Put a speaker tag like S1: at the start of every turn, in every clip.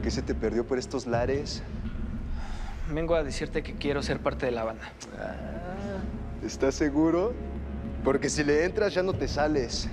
S1: ¿Qué se te perdió por estos lares?
S2: Vengo a decirte que quiero ser parte de la banda.
S1: ¿Estás seguro? Porque si le entras ya no te sales.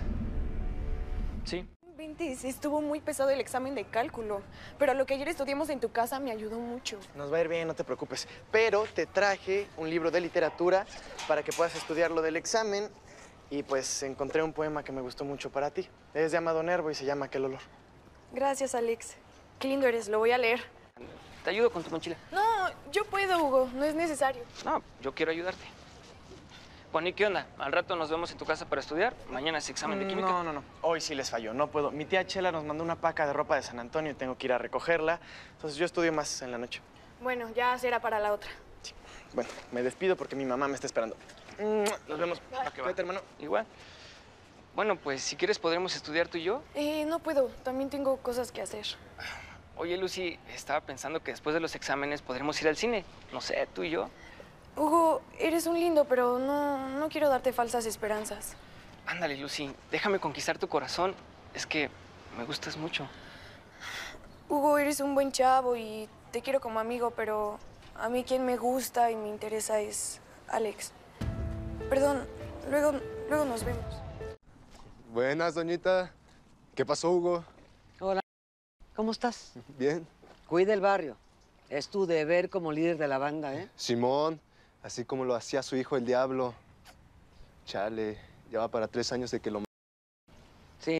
S2: Sí.
S3: Ventes, estuvo muy pesado el examen de cálculo, pero lo que ayer estudiamos en tu casa me ayudó mucho.
S4: Nos va a ir bien, no te preocupes. Pero te traje un libro de literatura para que puedas estudiar lo del examen. Y pues encontré un poema que me gustó mucho para ti. Es de Amado Nervo y se llama Aquel olor.
S3: Gracias, Alex. Qué lindo eres, lo voy a leer.
S2: ¿Te ayudo con tu mochila?
S3: No, yo puedo, Hugo, no es necesario.
S2: No, yo quiero ayudarte. Bueno, ¿y qué onda? ¿Al rato nos vemos en tu casa para estudiar? Mañana es examen de química.
S4: No. Hoy sí les falló, no puedo. Mi tía Chela nos mandó una paca de ropa de San Antonio y tengo que ir a recogerla. Entonces yo estudio más en la noche.
S3: Bueno, ya será para la otra.
S4: Sí. Bueno, me despido porque mi mamá me está esperando. Nos vemos.
S2: ¿A qué va?
S4: Cuídate, hermano.
S2: Igual. Bueno, pues si quieres podremos estudiar tú y yo.
S3: No puedo, también tengo cosas que hacer.
S2: Oye, Lucy, estaba pensando que después de los exámenes podremos ir al cine. No sé, tú y yo.
S3: Hugo, eres un lindo, pero no quiero darte falsas esperanzas.
S2: Ándale, Lucy, déjame conquistar tu corazón. Es que me gustas mucho.
S3: Hugo, eres un buen chavo y te quiero como amigo, pero a mí quien me gusta y me interesa es Alex. Perdón, luego nos vemos.
S1: Buenas, doñita. ¿Qué pasó, Hugo?
S5: Hola, ¿cómo estás?
S1: Bien.
S5: Cuida el barrio. Es tu deber como líder de la banda, ¿eh?
S1: Simón, así como lo hacía su hijo el diablo. Chale, ya va para 3 años de que lo...
S5: Sí.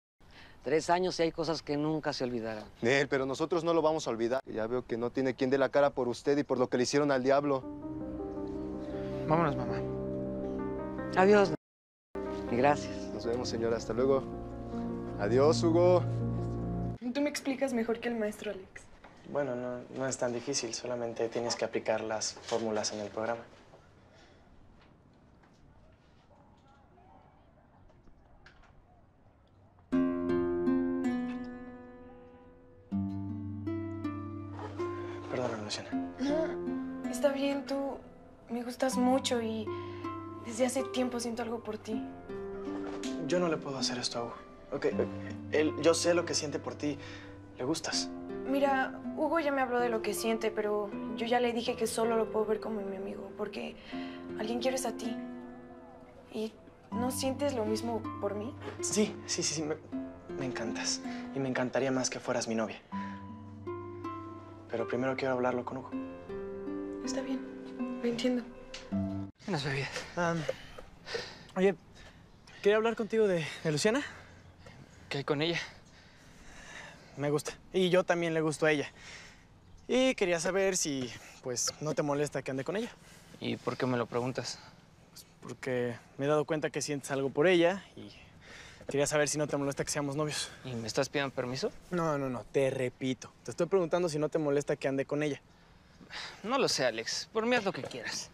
S5: 3 años y hay cosas que nunca se olvidarán.
S1: Nel, pero nosotros no lo vamos a olvidar. Ya veo que no tiene quien dé la cara por usted y por lo que le hicieron al diablo.
S2: Vámonos, mamá.
S5: Adiós. Y gracias.
S1: Nos vemos, señora. Hasta luego. Adiós, Hugo.
S3: Tú me explicas mejor que el maestro Alex.
S4: Bueno, no es tan difícil. Solamente tienes que aplicar las fórmulas en el programa. Perdóname, Luciana.
S3: No, está bien, tú me gustas mucho y desde hace tiempo siento algo por ti.
S4: Yo no le puedo hacer esto a Hugo. Ok, yo sé lo que siente por ti. Le gustas.
S3: Mira, Hugo ya me habló de lo que siente, pero yo ya le dije que solo lo puedo ver como mi amigo, porque alguien quieres a ti. ¿Y no sientes lo mismo por mí?
S4: Sí. Me encantas. Y me encantaría más que fueras mi novia. Pero primero quiero hablarlo con Hugo.
S3: Está bien, lo entiendo.
S2: Unas bebidas.
S4: Oye, quería hablar contigo de Luciana.
S2: ¿Qué hay con ella?
S4: Me gusta. Y yo también le gusto a ella. Y quería saber si, pues, no te molesta que ande con ella.
S2: ¿Y por qué me lo preguntas?
S4: Pues porque me he dado cuenta que sientes algo por ella y quería saber si no te molesta que seamos novios.
S2: ¿Y me estás pidiendo permiso?
S4: No, te repito. Te estoy preguntando si no te molesta que ande con ella.
S2: No lo sé, Alex. Por mí haz lo que quieras.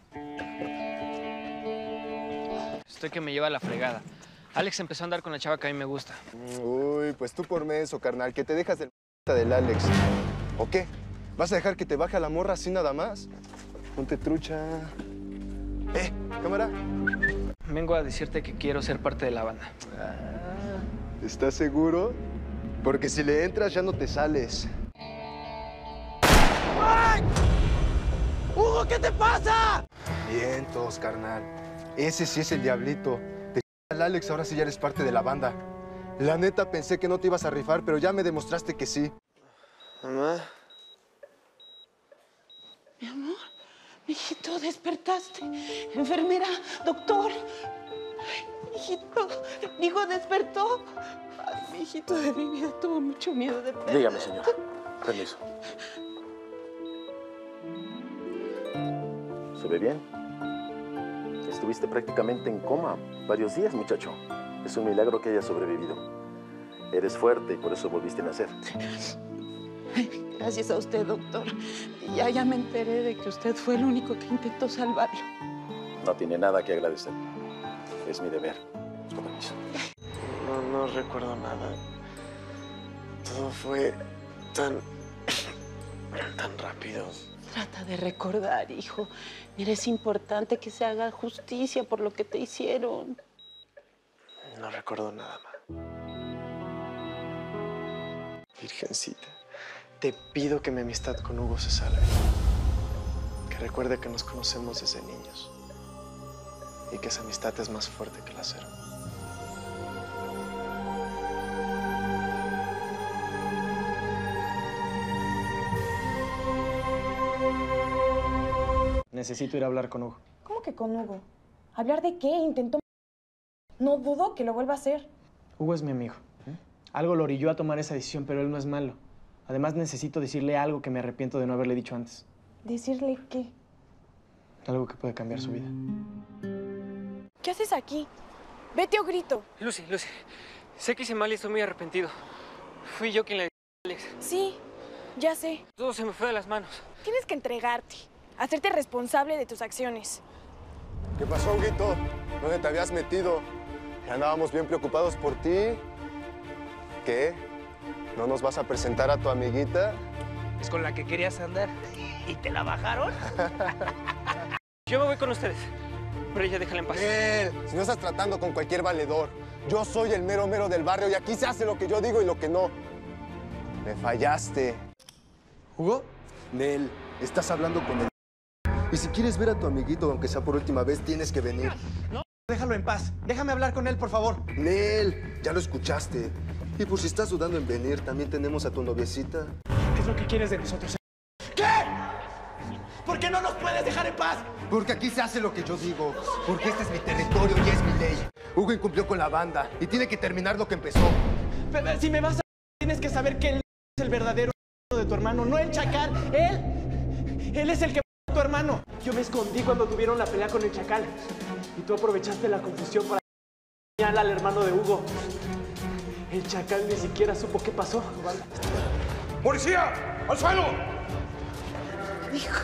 S2: Estoy que me lleva a la fregada. Alex empezó a andar con la chava que a mí me gusta.
S1: Uy, pues tú por menso, carnal, que te dejas del Alex. ¿O qué? ¿Vas a dejar que te baje a la morra así nada más? Ponte trucha. Cámara.
S2: Vengo a decirte que quiero ser parte de la banda.
S1: ¿Estás seguro? Porque si le entras ya no te sales.
S4: ¡Ay! ¡Hugo, ¿qué te pasa?
S1: Vientos, carnal. Ese sí es el diablito. Te al Alex, ahora sí ya eres parte de la banda. La neta pensé que no te ibas a rifar, pero ya me demostraste que sí.
S4: Mamá.
S6: Mi amor, mijito, despertaste. Enfermera, doctor. Ay, mijito, mi hijo despertó. Ay, mijito de mi vida, tuvo mucho miedo de perder.
S7: Dígame, señor. Permiso. ¿Se ve bien? Estuviste prácticamente en coma varios días, muchacho. Es un milagro que hayas sobrevivido. Eres fuerte y por eso volviste a nacer.
S6: Ay, gracias a usted, doctor. Ya me enteré de que usted fue el único que intentó salvarlo.
S7: No tiene nada que agradecer. Es mi deber. Con permiso.
S4: No recuerdo nada. Todo fue tan rápido.
S6: Trata de recordar, hijo. Mira, es importante que se haga justicia por lo que te hicieron.
S4: No recuerdo nada más. Virgencita, te pido que mi amistad con Hugo se salve. Que recuerde que nos conocemos desde niños. Y que esa amistad es más fuerte que el acero. Necesito ir a hablar con Hugo.
S8: ¿Cómo que con Hugo? ¿Hablar de qué? Intentó... No dudo que lo vuelva a hacer.
S4: Hugo es mi amigo. Algo lo orilló a tomar esa decisión, pero él no es malo. Además, necesito decirle algo que me arrepiento de no haberle dicho antes.
S8: ¿Decirle qué?
S4: Algo que puede cambiar su vida.
S3: ¿Qué haces aquí? Vete o grito.
S2: Lucy, sé que hice mal y estoy muy arrepentido. Fui yo quien le dije a Alex.
S3: Sí, ya sé.
S2: Todo se me fue de las manos.
S3: Tienes que entregarte, hacerte responsable de tus acciones.
S1: ¿Qué pasó, Huguito? ¿Dónde te habías metido? Ya andábamos bien preocupados por ti. ¿Qué? ¿No nos vas a presentar a tu amiguita?
S9: Es con la que querías andar. ¿Y te la bajaron?
S2: Yo me voy con ustedes, pero ella déjala en paz.
S1: Si no estás tratando con cualquier valedor. Yo soy el mero mero del barrio y aquí se hace lo que yo digo y lo que no. Me fallaste.
S4: ¿Hugo?
S1: Nel, estás hablando con él. Y si quieres ver a tu amiguito, aunque sea por última vez, tienes que venir.
S4: No, déjalo en paz. Déjame hablar con él, por favor.
S1: Nel, ya lo escuchaste. Y por si estás dudando en venir, también tenemos a tu noviecita.
S4: ¿Qué es lo que quieres de nosotros? ¿Qué? ¿Por qué no nos puedes dejar en paz?
S1: Porque aquí se hace lo que yo digo. Porque este es mi territorio y es mi ley. Hugo incumplió con la banda y tiene que terminar lo que empezó.
S4: Si me vas a... Tienes que saber que él es el verdadero de tu hermano, no el chacal. Él es el que mató a tu hermano. Yo me escondí cuando tuvieron la pelea con el chacal. Y tú aprovechaste la confusión para señalar al hermano de Hugo. El chacal ni siquiera supo qué pasó.
S9: ¡Policía! ¡Al suelo!
S6: Hijo.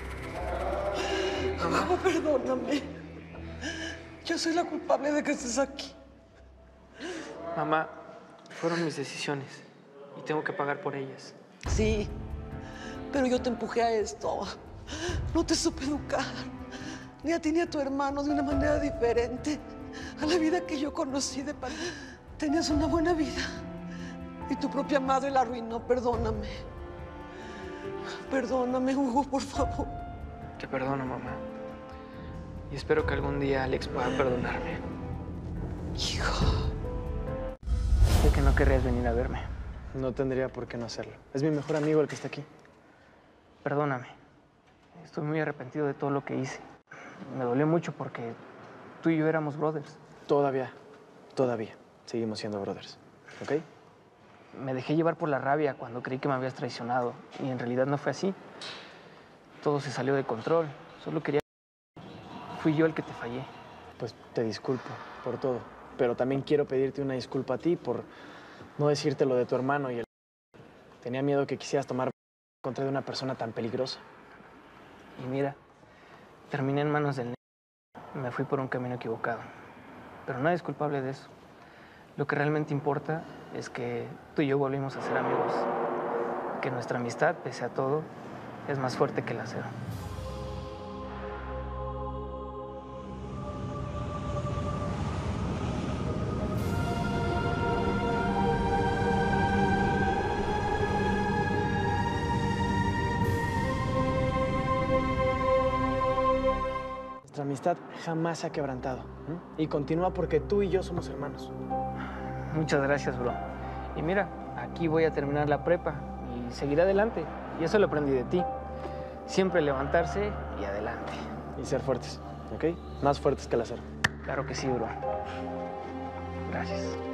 S6: Mamá, perdóname. Yo soy la culpable de que estés aquí.
S2: Mamá, fueron mis decisiones y tengo que pagar por ellas.
S6: Sí, pero yo te empujé a esto. No te supe educar. Ni a ti ni a tu hermano de una manera diferente a la vida que yo conocí de padre. Tenías una buena vida y tu propia madre la arruinó. Perdóname. Perdóname, Hugo, por favor.
S2: Te perdono, mamá. Y espero que algún día Alex pueda perdonarme.
S6: Hijo.
S2: Sé que no querrías venir a verme.
S4: No tendría por qué no hacerlo. Es mi mejor amigo el que está aquí.
S2: Perdóname. Estoy muy arrepentido de todo lo que hice. Me dolió mucho porque tú y yo éramos brothers.
S4: Todavía seguimos siendo brothers, ¿ok?
S2: Me dejé llevar por la rabia cuando creí que me habías traicionado. Y en realidad no fue así. Todo se salió de control. Solo quería... Fui yo el que te fallé.
S4: Pues te disculpo por todo. Pero también quiero pedirte una disculpa a ti por no decirte lo de tu hermano y el... Tenía miedo que quisieras tomar en contra de una persona tan peligrosa.
S2: Y mira, terminé en manos del negro. Me fui por un camino equivocado. Pero nadie es culpable de eso. Lo que realmente importa es que tú y yo volvimos a ser amigos. Que nuestra amistad, pese a todo, es más fuerte que el acero.
S4: Nuestra amistad jamás se ha quebrantado. Y continúa porque tú y yo somos hermanos.
S2: Muchas gracias, bro. Y mira, aquí voy a terminar la prepa y seguir adelante. Y eso lo aprendí de ti. Siempre levantarse y adelante.
S4: Y ser fuertes, ¿ok? Más fuertes que el acero.
S2: Claro que sí, bro. Gracias.